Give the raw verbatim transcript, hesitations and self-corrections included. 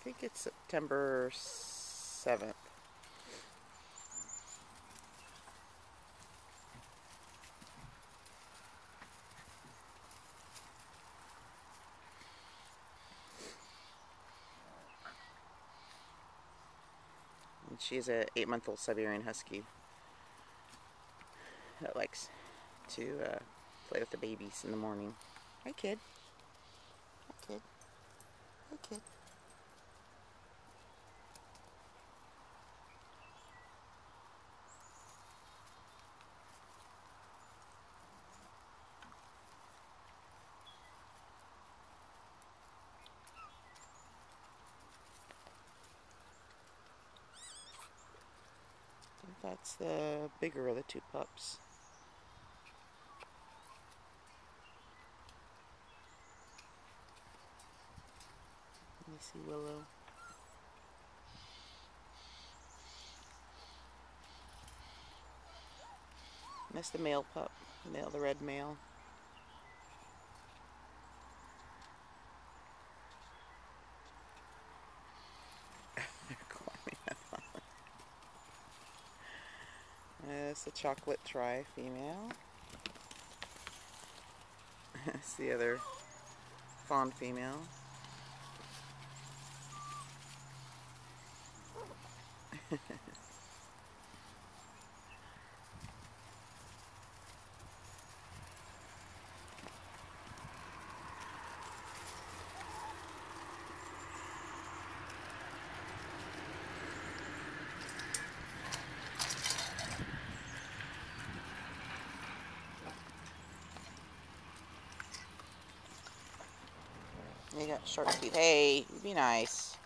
think it's September seventh. And she's a eight-month-old Siberian Husky that likes to uh, play with the babies in the morning. Hi, kid. Hi, kid. Hi, kid. I think that's the bigger of the two pups. Let me see Willow. That's the male pup, the male, the red male. That's the chocolate tri female. That's the other fawn female. You got short teeth. Hey, be nice.